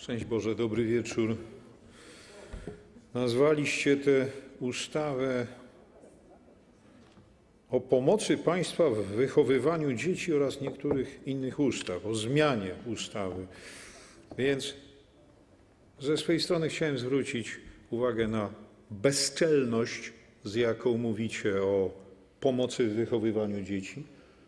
Szczęść Boże, dobry wieczór. Nazwaliście tę ustawę o pomocy państwa w wychowywaniu dzieci oraz niektórych innych ustaw, o zmianie ustawy. Więc ze swojej strony chciałem zwrócić uwagę na bezczelność, z jaką mówicie o pomocy w wychowywaniu dzieci,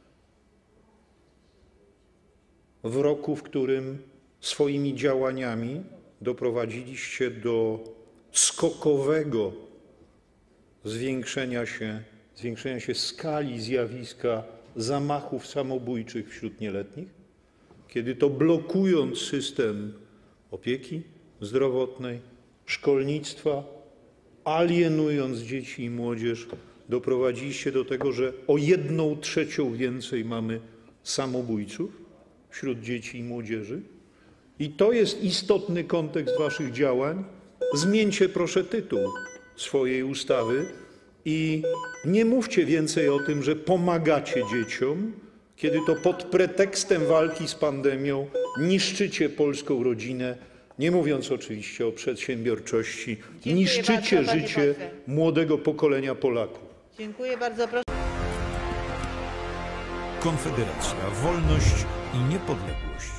w roku, w którym swoimi działaniami doprowadziliście do skokowego zwiększenia się skali zjawiska zamachów samobójczych wśród nieletnich, kiedy to blokując system opieki zdrowotnej, szkolnictwa, alienując dzieci i młodzież, doprowadziliście do tego, że o 1/3 więcej mamy samobójców wśród dzieci i młodzieży. I to jest istotny kontekst waszych działań. Zmieńcie proszę tytuł swojej ustawy i nie mówcie więcej o tym, że pomagacie dzieciom, kiedy to pod pretekstem walki z pandemią niszczycie polską rodzinę, nie mówiąc oczywiście o przedsiębiorczości, niszczycie życie młodego pokolenia Polaków. Dziękuję bardzo. Proszę. Konfederacja, wolność i niepodległość.